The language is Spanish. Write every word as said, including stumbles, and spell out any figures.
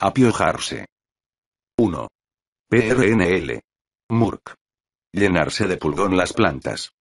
Apiojarse. uno. P R N L. Murk. Llenarse de pulgón las plantas.